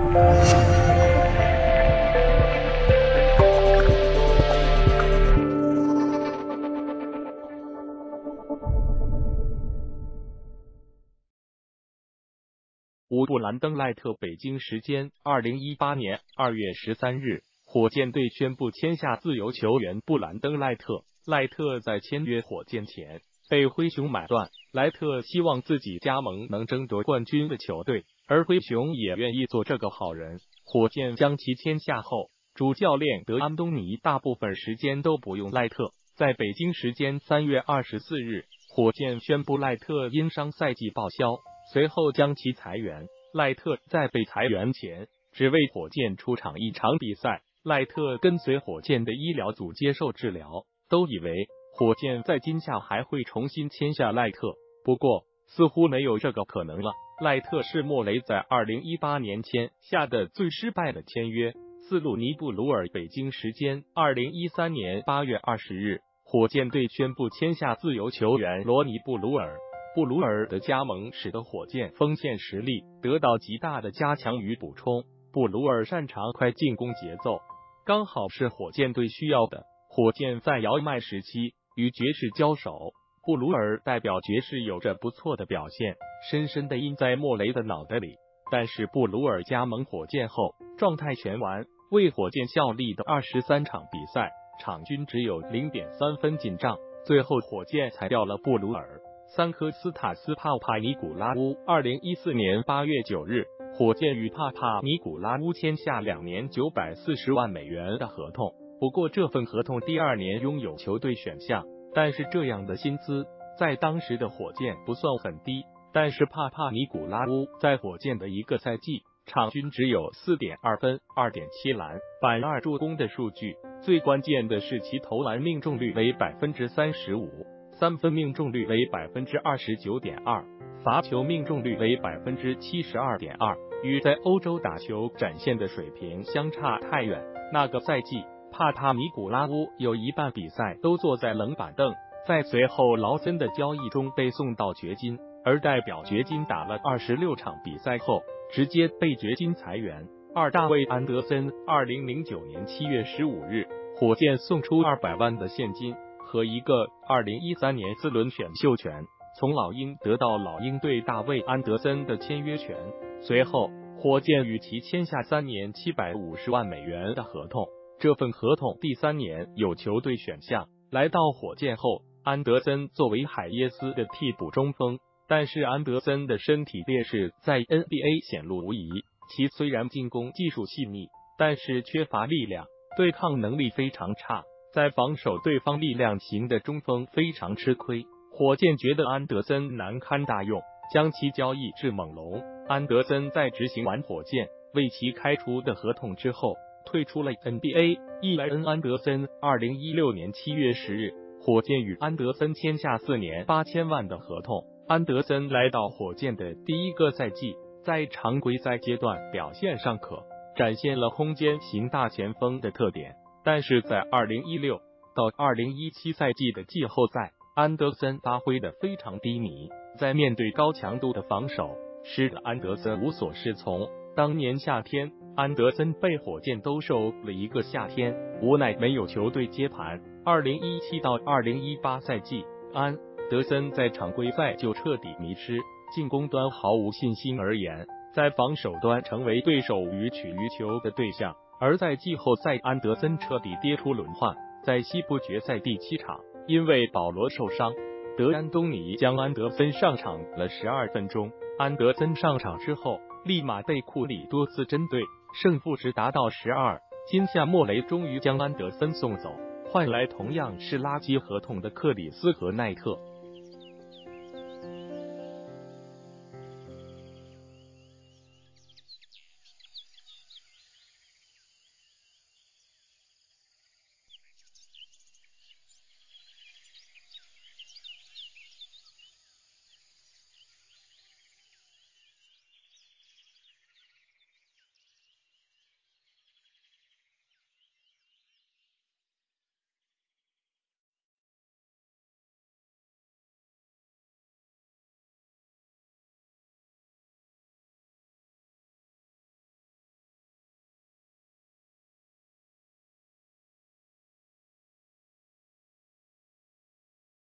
布兰登·赖特，北京时间2018年2月13日，火箭队宣布签下自由球员布兰登·赖特。赖特在签约火箭前被灰熊买断，莱特希望自己加盟能争夺冠军的球队，而灰熊也愿意做这个好人。火箭将其签下后，主教练德安东尼大部分时间都不用赖特。在北京时间3月24日，火箭宣布赖特因伤赛季报销，随后将其裁员。赖特在被裁员前只为火箭出场一场比赛。赖特跟随火箭的医疗组接受治疗，都以为火箭在今夏还会重新签下赖特，不过似乎没有这个可能了。赖特是莫雷在2018年签下的最失败的签约。斯鲁尼布鲁尔，北京时间2013年8月20日，火箭队宣布签下自由球员罗尼布鲁尔。布鲁尔的加盟使得火箭锋线实力得到极大的加强与补充。布鲁尔擅长快进攻节奏，刚好是火箭队需要的。火箭在姚麦时期与爵士交手，布鲁尔代表爵士有着不错的表现，深深的印在莫雷的脑袋里。但是布鲁尔加盟火箭后状态全完，为火箭效力的23场比赛，场均只有 0.3 分进账，最后火箭裁掉了布鲁尔。桑科斯塔斯帕帕尼古拉乌2014年8月9日，火箭与帕帕尼古拉乌签下2年940万美元的合同。不过这份合同第2年拥有球队选项，但是这样的薪资在当时的火箭不算很低。但是帕帕尼古拉乌在火箭的一个赛季场均只有 4.2 分、2.7篮板、2助攻的数据，最关键的是其投篮命中率为 35%， 三分命中率为 29.2%， 罚球命中率为 72.2%， 与在欧洲打球展现的水平相差太远。那个赛季帕帕尼古拉乌有一半比赛都坐在冷板凳，在随后劳森的交易中被送到掘金，而代表掘金打了26场比赛后直接被掘金裁员。大卫安德森2009年7月15日，火箭送出200万的现金和一个2013年4轮选秀权，从老鹰得到老鹰对大卫安德森的签约权。随后火箭与其签下3年750万美元的合同，这份合同第3年有球队选项。来到火箭后，安德森作为海耶斯的替补中锋，但是安德森的身体劣势在 NBA 显露无遗。其虽然进攻技术细腻，但是缺乏力量，对抗能力非常差，在防守对方力量型的中锋非常吃亏。火箭觉得安德森难堪大用，将其交易至猛龙。安德森在执行完火箭为其开出的合同之后，退出了 NBA。伊莱恩·安德森2016年7月10日，火箭与安德森签下4年8000万的合同。安德森来到火箭的第一个赛季，在常规赛阶段表现尚可，展现了空间型大前锋的特点，但是在2016到2017赛季的季后赛，安德森发挥的非常低迷，在面对高强度的防守，使得安德森无所适从。当年夏天，安德森被火箭兜售了一个夏天，无奈没有球队接盘。2017到2018赛季，安德森在常规赛就彻底迷失，进攻端毫无信心而言，在防守端成为对手予取予求的对象。而在季后赛，安德森彻底跌出轮换，在西部决赛第7场，因为保罗受伤，德安东尼将安德森上场了12分钟。安德森上场之后，立马被库里多次针对，胜负值达到12。今夏莫雷终于将安德森送走，换来同样是垃圾合同的克里斯和奈特。